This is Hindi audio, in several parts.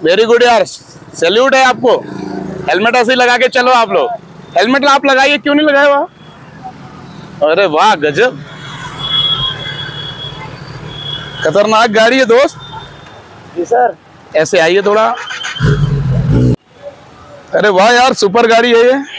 वेरी गुड यार, सैल्यूट है आपको। हेलमेट ऐसे ही लगा के चलो आप लोग। हेलमेट आप लगाइए, क्यों नहीं लगाए वहाँ? अरे वाह गजब, खतरनाक गाड़ी है दोस्त। जी सर। ऐसे आइए थोड़ा। अरे वाह यार, सुपर गाड़ी है ये।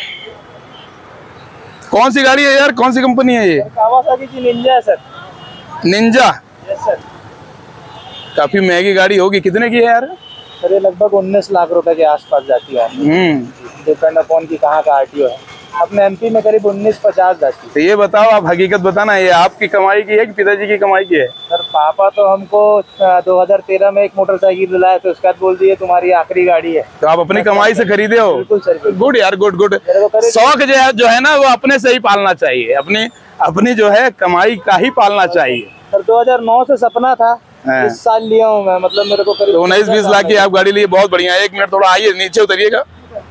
कौन सी गाड़ी है यार, कौन सी कंपनी है ये? कावासाकी की निंजा है सर। निंजा? Yes sir. काफी महंगी गाड़ी होगी, कितने की है यार? सर ये लगभग 19 लाख रुपए के आसपास जाती है। डिपेंड अपॉन की कहाँ का आरटीओ है। अपने एमपी में करीब 19-50 जाती है। तो ये बताओ, आप हकीकत बताना, ये आपकी कमाई की है कि पिताजी की कमाई की है? सर पापा तो हमको 2013 में एक मोटरसाइकिल दिलाया, तो उसके बाद बोल दिए तुम्हारी आखिरी गाड़ी है। तो आप अपनी कमाई से खरीदे हो? बिल्कुल सर। गुड यार, गुड गुड। शौक जो है ना, वो अपने से ही पालना चाहिए। अपनी जो है कमाई का ही पालना चाहिए। सर 2009 से सपना था, इस साल लिया हूँ मैं। मतलब मेरे को करीब 19-20 लाख की आप गाड़ी लिए, बहुत बढ़िया। 1 मिनट थोड़ा आइए, नीचे उतरिएगा।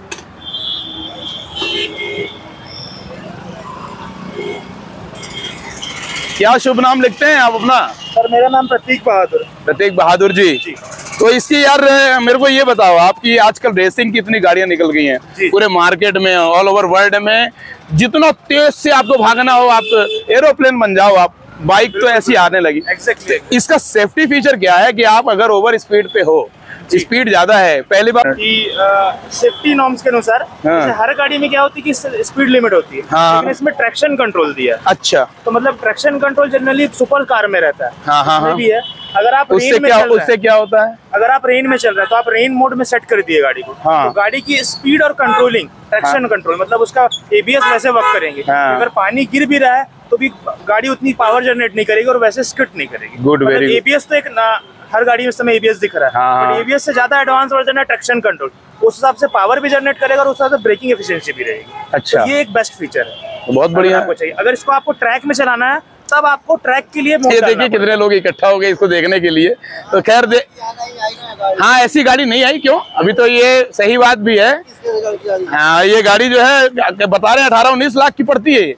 क्या शुभ नाम लिखते हैं आप अपना? सर मेरा नाम प्रतीक बहादुर। प्रतीक बहादुर जी। तो इसकी यार मेरे को ये बताओ, आपकी आजकल रेसिंग की इतनी गाड़ियां निकल गई हैं पूरे मार्केट में, ऑल ओवर वर्ल्ड में। जितना तेज से आपको भागना हो, आप एरोप्लेन बन जाओ, आप बाइक तो ऐसी आने लगी। एग्जैक्टली। इसका सेफ्टी फीचर क्या है कि आप अगर ओवर स्पीड पे हो, स्पीड ज्यादा है, पहली बार कि सेफ्टी नॉर्म्स के अनुसार हर गाड़ी में क्या होती है कि स्पीड लिमिट होती है। लेकिन इसमें ट्रैक्शन कंट्रोल दिया है। अच्छा, तो मतलब traction control generally super car में रहता है। हाँ। भी है। अगर आप उससे क्या होता है? अगर आप रेन में चल रहे हैं तो आप रेन मोड में सेट कर दिए गाड़ी को। तो गाड़ी की स्पीड और कंट्रोलिंग, ट्रैक्शन कंट्रोल, मतलब उसका एबीएस वैसे वर्क करेंगे। अगर पानी गिर भी रहा है तो भी गाड़ी उतनी पावर जनरेट नहीं करेगी और वैसे स्किड नहीं करेगी। गुड, वेरी एबीएस तो एक हर गाड़ी में इस समय एबीएस दिख रहा है, बट एबीएस से ज्यादा एडवांस वर्जन है ट्रैक्शन कंट्रोल। उस हिसाब से पावर भी जनरेट करेगा और उस हिसाब से ब्रेकिंग एफिशिएंसी भी रहेगी। अच्छा, तो ये एक बेस्ट फीचर है। तो बहुत बढ़िया आपको चाहिए, अगर इसको आपको ट्रैक में चलाना है तब आपको ट्रैक के लिए ये देखिए कितने लोग इकट्ठा हो गए इसको देखने के लिए। तो खैर हाँ, ऐसी गाड़ी नहीं आई क्यों अभी? तो ये सही बात भी है। हाँ, ये गाड़ी जो है बता रहे हैं 18-19 लाख की पड़ती है।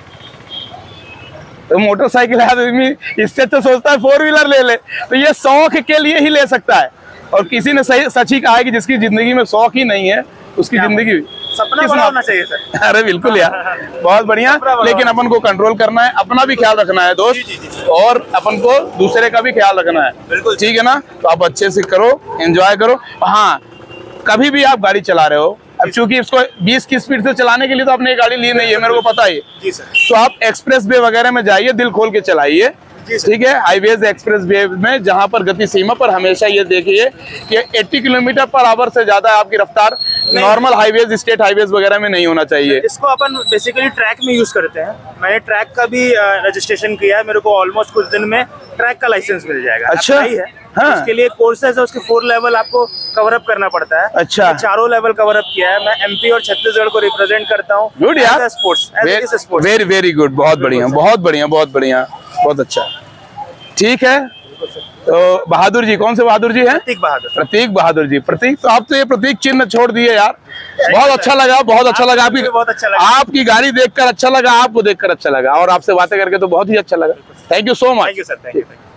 तो मोटरसाइकिल आदमी इससे तो सोचता है 4 व्हीलर ले ले। तो ये शौक के लिए ही ले सकता है। और किसी ने सच ही कहा है कि जिसकी जिंदगी में शौक ही नहीं है, उसकी जिंदगी सपना बड़ा होना चाहिए सर। अरे बिल्कुल यार, बहुत बढ़िया। लेकिन अपन को कंट्रोल करना है, अपना भी ख्याल रखना है दोस्त, और अपन को दूसरे का भी ख्याल रखना है। बिल्कुल ठीक है ना? तो आप अच्छे से करो, एंजॉय करो। हाँ, कभी भी आप गाड़ी चला रहे हो, अब चूंकि इसको 20 की स्पीड से चलाने के लिए तो आपने ये गाड़ी ली नहीं है, मेरे को पता है। तो आप एक्सप्रेस वे वगैरह में जाइए, दिल खोल के चलाइए, ठीक है। हाईवेज, एक्सप्रेस वे में जहां पर गति सीमा पर हमेशा ये देखिए कि 80 किलोमीटर पर आवर से ज्यादा आपकी रफ्तार नॉर्मल हाईवेज, स्टेट हाईवेज वगैरह में नहीं होना चाहिए। इसको अपन बेसिकली ट्रैक में यूज करते हैं। मैंने ट्रैक का भी रजिस्ट्रेशन किया है, मेरे को ऑलमोस्ट कुछ दिन में ट्रैक का लाइसेंस मिल जाएगा। अच्छा है। हाँ। उसके लिए कोर्सेज है, उसके 4 लेवल आपको कवर अप करना पड़ता है। अच्छा, 4 लेवल कवर अप किया है। मैं एमपी और छत्तीसगढ़ को रिप्रेजेंट करता हूँ। गुड यार, स्पोर्ट्स वेरी वेरी गुड, बहुत बढ़िया, बहुत बढ़िया, बहुत बढ़िया, बहुत अच्छा। ठीक है, तो बहादुर जी, कौन से बहादुर जी हैं? प्रतीक बहादुर। प्रतीक बहादुर जी। प्रतीक, तो आप तो ये प्रतीक चिन्ह छोड़ दिए यार। बहुत अच्छा लगा, बहुत अच्छा लगा। आपकी गाड़ी देखकर अच्छा लगा, आपको देखकर अच्छा लगा, और आपसे बातें करके तो बहुत ही अच्छा लगा। Thank you so much. Thank you sir, thank you.